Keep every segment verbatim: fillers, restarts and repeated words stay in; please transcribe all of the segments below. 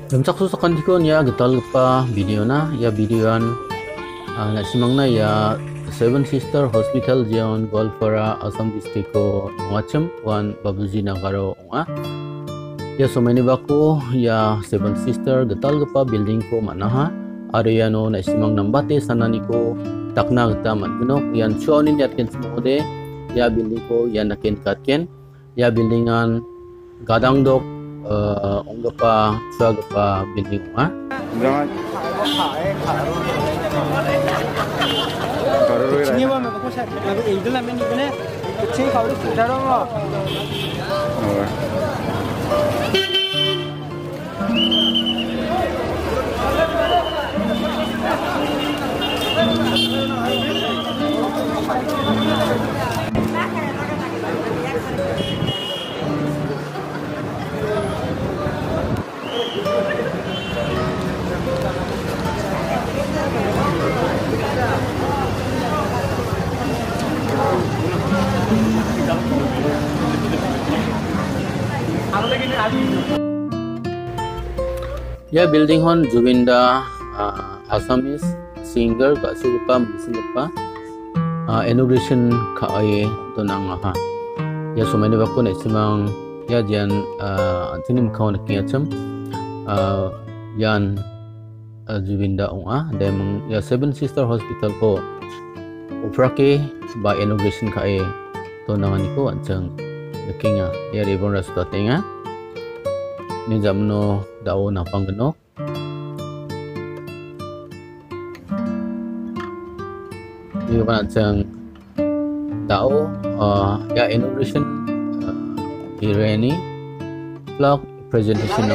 Lemsak dikon ya getal pa video na ya videoan uh, na simangna ya Seven Sister Hospital jion Golfara Assam district ko ngacem wan babuji nagaro nga ya someni bako ya Seven Sister getal pa building ko manaha ariano na simang nambate sanani ko takna gata mangunok yan chonin yatken smode ya building ko yan nakin katken ya buildingan gadang dok uh, onga pa suaga pa building ma jangan ini mah aku saya aku itu lah ini bener kecil kau itu sudah dong ya building hon Jubinda uh, Assamese singer ka supa musupa uh, inauguration ka ay to nang ha ya sumani bako na simang ya jan uh, antinim ka na kiyacham uh, yan uh, Jubinda unga dem ya Seven Sister Hospital ko uprake ba inauguration ka ay to nang niko anchang nakinga ya ribon rasta tenga ni jamno dao na panggano ni ba chang dao uh, ya inauguration uh, ireni vlog presentation ng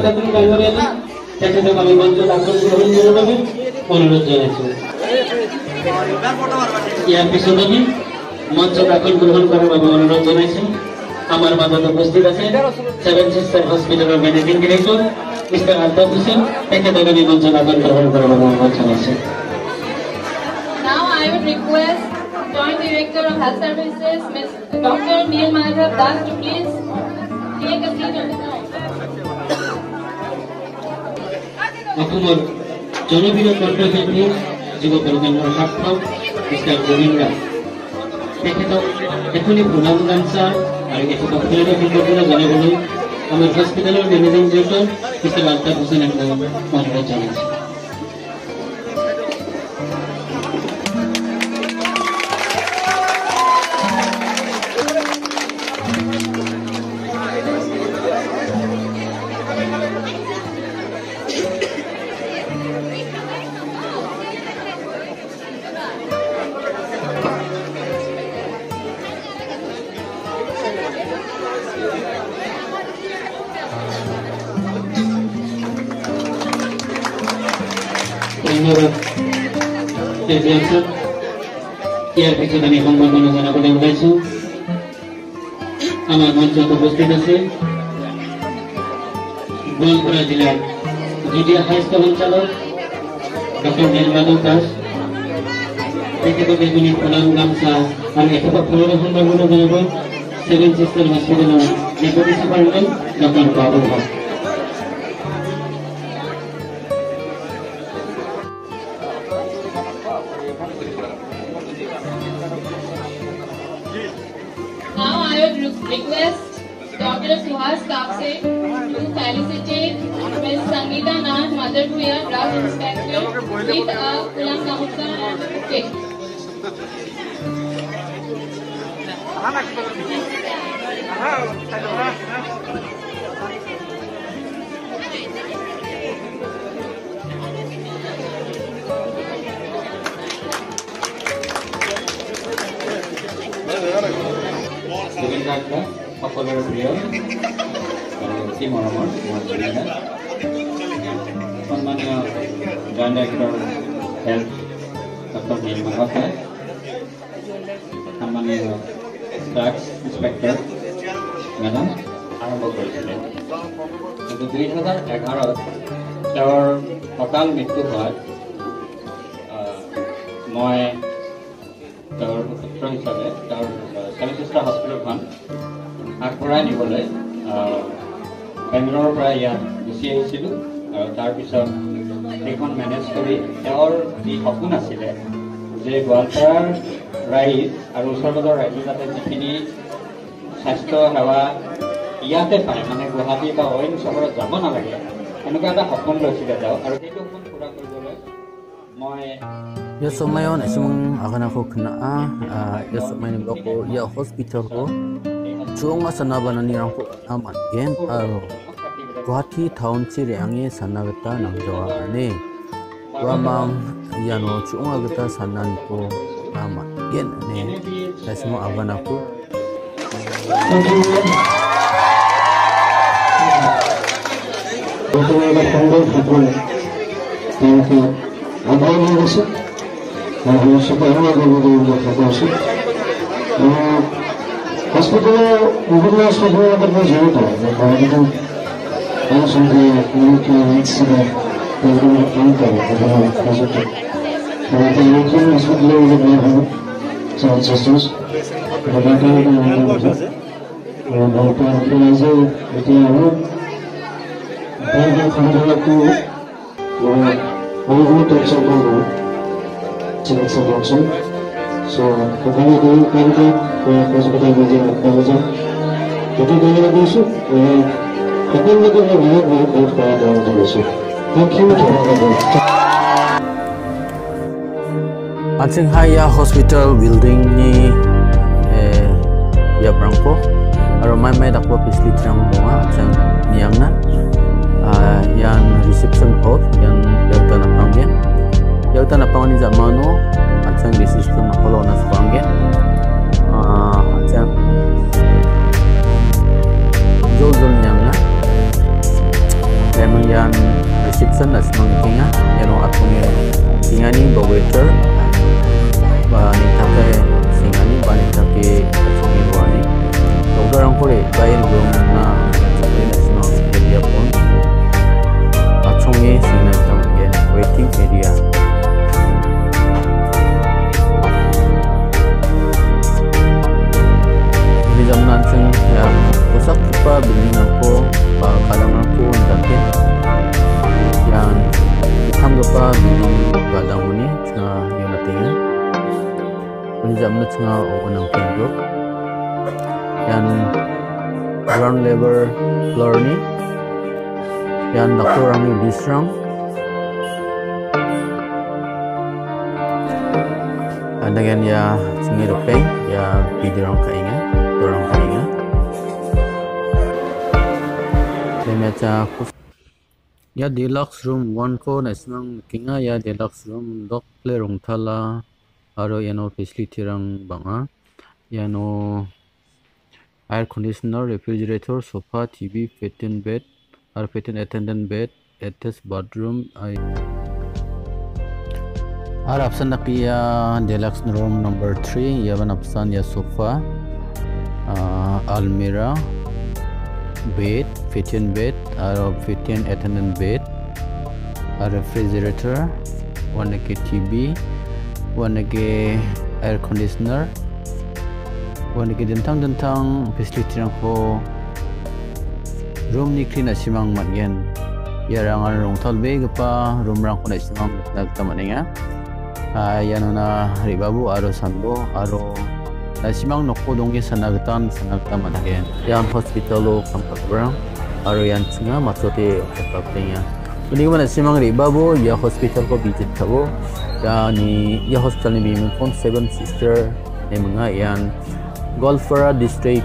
या episode में मंच दाखल ग्रहण करार अनुरोध জানাইছো আমার মাঝে উপস্থিত আছেন সেভেন সিস্টার হসপিটালের managing director mister Altaf Hossain তাকে দাবি মঞ্চ দাখিল গ্রহণ করার অনুরোধ জানাইছি Now I would request Joint Director of Health Services Miz Doctor Neil Madhav Das to please take a seat on the ground. অসমৰ জনপ্ৰিয় কণ্ঠশিল্পী যুৱ প্ৰজন্মৰ সাৰ্থক মিস্টাৰ গোবিন্দা তেখেতক এখনি প্ৰণাম গামছা আৰু তেখেতক ফেৰলৈ কৃতজ্ঞতা জনাবলৈ আমাৰ হস্পিটেলৰ মেনেজিং ডিৰেক্টৰ মিস্টাৰ আলতাফ হোসেনক অনুৰোধ জনাইছো ধন্যবাদ প্রেসিডেন্ট ইয়ার পিছনে আমি সম্বর্ধনা জানাবলৈ ওলাইছো আমার মঞ্চত উপস্থিত আছে গোৱালপাৰা জিলাৰ জিডিএ হাই স্কুল সঞ্চালক ডক্টৰ নীলমাধৱ দাস তেখেতক এজনী প্ৰণাম গামছা আৰু এখেতক ফুলৰ সম্বৰ্ধনা জনাব ছেভেন চিষ্টাৰ হস্পিটেলৰ deputy superintendent doctor Babul Haque Now I would request Doctor Suhas Kapse to felicitate Miz Sangeeta Nath, Mother to Year Drug Inspector with a Kulam Kamutka and cake. Govinda সকলের প্রিয় অতি মৰমৰ গোবিন্দা সম্মানীয় joint director health doctor Nil Madhab Das সম্মানীয় drugs inspector madam আৰম্ভ কৰিছিলে কিন্তু দুই হাজাৰ এঘাৰত তেওঁৰ অকাল মৃত্যু হয় মই তেওঁৰ পুত্ৰ হিচাপে তেওঁৰ সেভেন চিষ্টাৰ হস্পিটেলখন আগবঢ়াই নিবলৈ বেংগলোৰৰ পৰা ইয়াত গুচি আহিছিলোঁ। আৰু তাৰপিছত সেইখন মেনেজ কৰি তেওঁৰ যি সপোন আছিলে যে গোৱালপাৰাৰ ৰাইজ আৰু ওচৰ পাজৰ ৰাইজে যাতে যিখিনি স্বাস্থ্য সেৱা ইয়াতে পায়, মানে গুৱাহাটী বা অইন চহৰত যাব নালাগে, এনেকুৱা এটা সপোন লৈছিলে তেওঁ। আৰু সেইটো সপোন পূৰা কৰিবলৈ মই ya somayon asimang akan ako kena ah ya somayon ko ya hospital ko chunga sanaba na nirang ko aman gen aro Guwahati town chiri angi sanagata nang jawa ane wamang yano chunga gata sanan ko aman gen ane asimo akan ako Thank you. Apa yang bisa? Nah, supaya apa yang kita kasih? Hospital, mungkin hospital ada berjaya tak? Kalau itu, langsung dia mungkin sudah berumur tangga pada hospital. Kalau itu mungkin hospital ada berapa? Sangat susah. Berapa kali kita melakukan? Berapa kali saja itu yang banyak orang itu. All who takes up on the Chinese selection. So, the very good country, where hospital within a thousand. If you go to issue, we have been looking at very, very good for the issue. Thank you to all. Atsing Haya Hospital building ni eh ya brangko aro mai mai dakwa pisli trang bunga atsang niang na Uh, yan reception hall yan yauta na panggen yauta na pangan ni zamano atsang reception na hall na panggen uh, atsang jol jol nyang na memang yan reception na semang tinga yan o atungin tinga ni ba waiter ba ni take singa ni ba ni take atungin wani dokter ang kore bayar belum na atungin na semang area pun Chongi sina tam gen waiting area. Ini zaman sing ya pusat apa building aku, pa kalang aku ndakin. Yang hitam apa building kalang ini tengah yang natingnya. Ini zaman tengah orang penggo. Yang ground level floor ni. Yan dokter orang ni disrang dengan ya singi rupeng ya bidirang kainga orang kainga semecha ya deluxe room one ko nasimang kinga ya deluxe room dok ple rong thala aro yano facility rang banga yano air conditioner, refrigerator, sofa, T V, fit-in bed or fit-in attendant bed, attached bathroom. Our option na kiya deluxe room number three. Yavan option ya sofa, uh, almirah, bed, fit-in bed, or fit-in attendant bed, a refrigerator, one ke T V, one ke air conditioner, one ke dentang dentang facility rang ko. Room ni clean asimang matgen yarangan rong tolbe gapa room rang ko asimang nagtamaninga ayano na ribabu aro sanbo aro asimang nokko dongge sanagtan sanagta matgen yan hospital lo kampagrang aro yan tsinga matsote kapaptenga uni man asimang ribabu ya hospital ko visit thabo ya ni ya hospital ni bimin kon seven sister ni mga yan Golfara district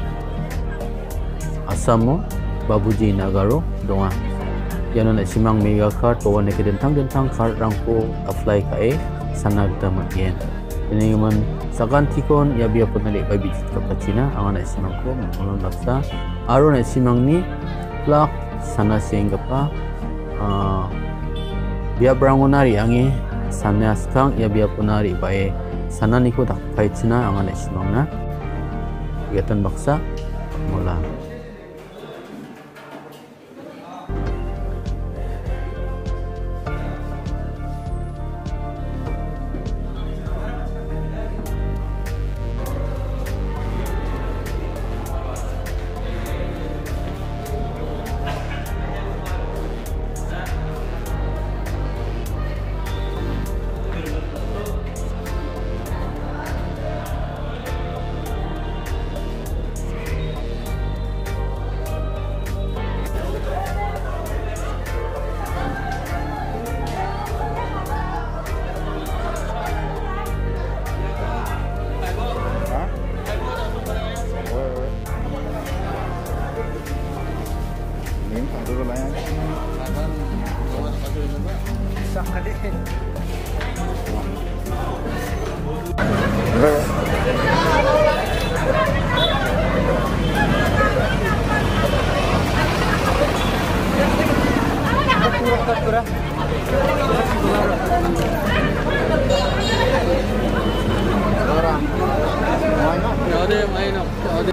Asamo Babuji Nagaro donga yanon na simang mega card ko wane ke dentang dentang card rangko apply kae sanagta matyen ini man sakan tikon ya biya pun nali ba visit ka pachina ang na simang ko mulon laksa aro na simang ni plak sana senga pa uh, biya brangonari angi sana skang ya biya punari bae sana niko tak paichina ang na simang na kegiatan baksa mula ಯಾವುದೇ ಮೈನ ಯಾವುದೇ